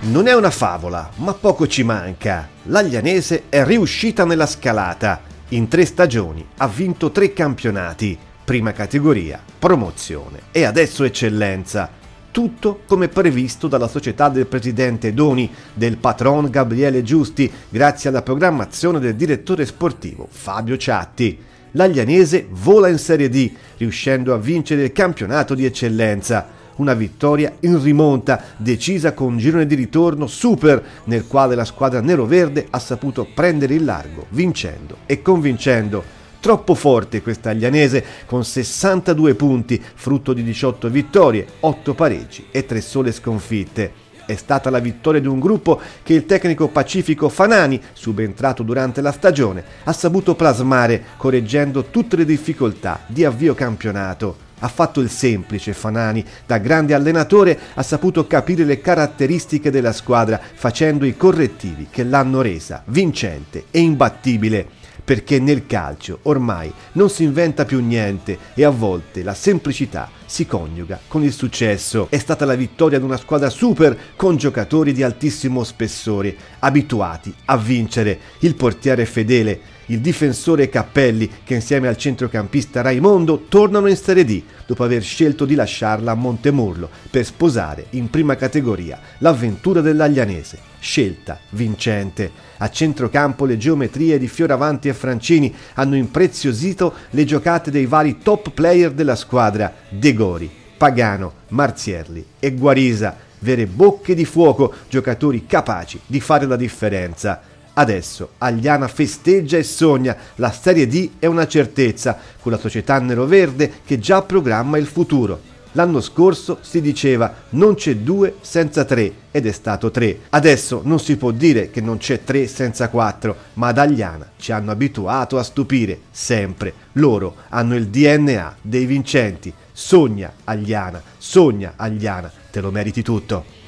Non è una favola, ma poco ci manca. L'Aglianese è riuscita nella scalata. In 3 stagioni ha vinto 3 campionati, prima categoria, promozione e adesso eccellenza. Tutto come previsto dalla società del presidente Doni, del patron Gabriele Giusti, grazie alla programmazione del direttore sportivo Fabio Ciatti. L'Aglianese vola in Serie D, riuscendo a vincere il campionato di eccellenza. Una vittoria in rimonta, decisa con un girone di ritorno super, nel quale la squadra neroverde ha saputo prendere il largo, vincendo e convincendo. Troppo forte questa Aglianese, con 62 punti, frutto di 18 vittorie, 8 pareggi e 3 sole sconfitte. È stata la vittoria di un gruppo che il tecnico Pacifico Fanani, subentrato durante la stagione, ha saputo plasmare, correggendo tutte le difficoltà di avvio campionato. Ha fatto il semplice Fanani, da grande allenatore ha saputo capire le caratteristiche della squadra, facendo i correttivi che l'hanno resa vincente e imbattibile. Perché nel calcio ormai non si inventa più niente e a volte la semplicità si coniuga con il successo. È stata la vittoria di una squadra super con giocatori di altissimo spessore, abituati a vincere. Il portiere fedele, il difensore Cappelli, che insieme al centrocampista Raimondo tornano in Serie D dopo aver scelto di lasciarla a Montemurlo per sposare in prima categoria l'avventura dell'Aglianese. Scelta vincente. A centrocampo le geometrie di Fioravanti e Francini hanno impreziosito le giocate dei vari top player della squadra: De Gori, Pagano, Marzierli e Guarisa, vere bocche di fuoco, giocatori capaci di fare la differenza. Adesso Agliana festeggia e sogna, la Serie D è una certezza, con la società neroverde che già programma il futuro. L'anno scorso si diceva non c'è 2 senza 3 ed è stato 3. Adesso non si può dire che non c'è 3 senza 4, ma ad Agliana ci hanno abituato a stupire, sempre. Loro hanno il DNA dei vincenti. Sogna Agliana, te lo meriti tutto.